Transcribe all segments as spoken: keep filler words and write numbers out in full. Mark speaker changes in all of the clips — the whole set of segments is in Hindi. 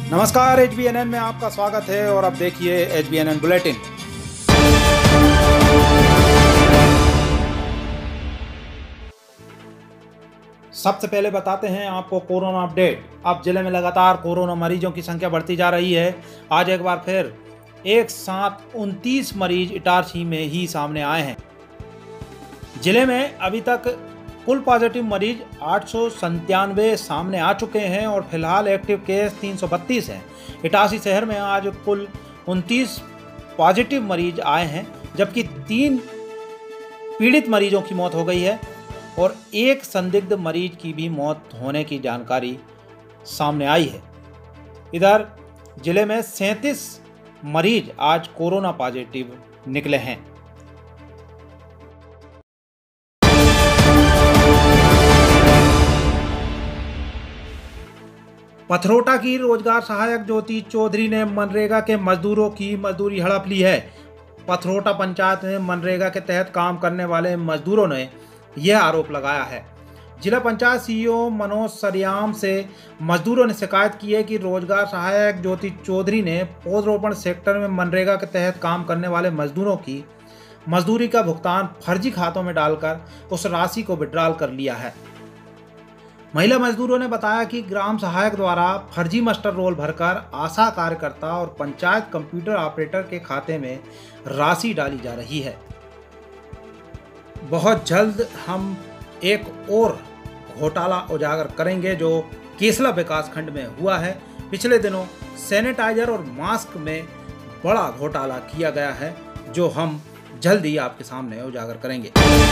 Speaker 1: नमस्कार, एच बी एन एन में आपका स्वागत है और अब देखिए H B N N bulletin. सबसे पहले बताते हैं आपको कोरोना अपडेट। अब जिले में लगातार कोरोना मरीजों की संख्या बढ़ती जा रही है। आज एक बार फिर एक साथ उनतीस मरीज इटारसी में ही सामने आए हैं। जिले में अभी तक कुल पॉजिटिव मरीज आठ सौ संतानवे सामने आ चुके हैं और फिलहाल एक्टिव केस तीन सौ बत्तीस हैं। इटारसी शहर में आज कुल उनतीस पॉजिटिव मरीज आए हैं, जबकि तीन पीड़ित मरीजों की मौत हो गई है और एक संदिग्ध मरीज की भी मौत होने की जानकारी सामने आई है। इधर जिले में सैंतीस मरीज आज कोरोना पॉजिटिव निकले हैं। पथरोटा की रोजगार सहायक ज्योति चौधरी ने मनरेगा के मजदूरों की मजदूरी हड़प ली है। पथरोटा पंचायत में मनरेगा के तहत काम करने वाले मजदूरों ने यह आरोप लगाया है। जिला पंचायत सीईओ मनोज सरियाम से मजदूरों ने शिकायत की है कि रोजगार सहायक ज्योति चौधरी ने पौधरोपण सेक्टर में मनरेगा के तहत काम करने वाले मजदूरों की मजदूरी का भुगतान फर्जी खातों में डालकर उस राशि को विड्रॉल कर लिया है। महिला मजदूरों ने बताया कि ग्राम सहायक द्वारा फर्जी मास्टर रोल भरकर आशा कार्यकर्ता और पंचायत कंप्यूटर ऑपरेटर के खाते में राशि डाली जा रही है। बहुत जल्द हम एक और घोटाला उजागर करेंगे जो केसला विकास खंड में हुआ है। पिछले दिनों सैनिटाइजर और मास्क में बड़ा घोटाला किया गया है, जो हम जल्द ही आपके सामने उजागर करेंगे।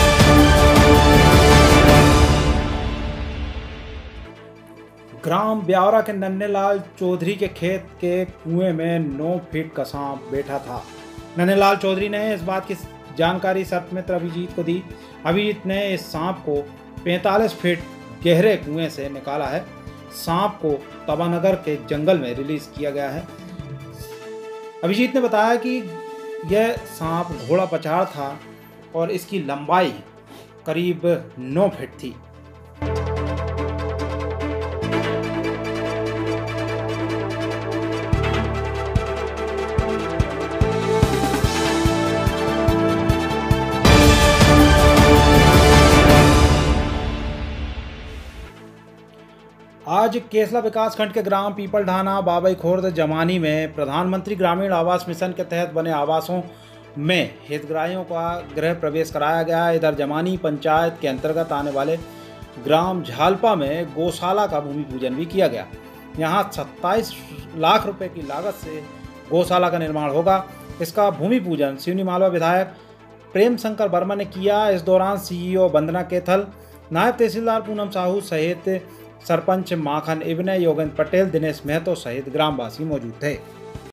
Speaker 1: ग्राम ब्यावरा के नन्हेलाल चौधरी के खेत के कुएं में नौ फीट का सांप बैठा था। नन्हेलाल चौधरी ने इस बात की जानकारी सर्पमित्र अभिजीत को दी। अभिजीत ने इस सांप को पैंतालीस फीट गहरे कुएं से निकाला है। सांप को तवानगर के जंगल में रिलीज किया गया है। अभिजीत ने बताया कि यह सांप घोड़ा पछाड़ था और इसकी लंबाई करीब नौ फीट थी। आज केसला विकासखंड के ग्राम पीपलढाना, बाबई खुर्द, जमानी में प्रधानमंत्री ग्रामीण आवास मिशन के तहत बने आवासों में हितग्राहियों का गृह प्रवेश कराया गया। इधर जमानी पंचायत के अंतर्गत आने वाले ग्राम झालपा में गौशाला का भूमि पूजन भी किया गया। यहां सत्ताईस लाख रुपए की लागत से गौशाला का निर्माण होगा। इसका भूमि पूजन सिवनी मालवा विधायक प्रेम शंकर वर्मा ने किया। इस दौरान सीईओ वंदना केथल, नायब तहसीलदार पूनम साहू सहित सरपंच माखन इब्ने, योगेंद्र पटेल, दिनेश महतो सहित ग्रामवासी मौजूद थे।